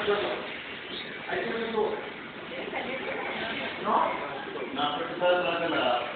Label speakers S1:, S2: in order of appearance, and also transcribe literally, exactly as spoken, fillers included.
S1: Ahí tienes tú. ¿No? No, porque está detrás de la...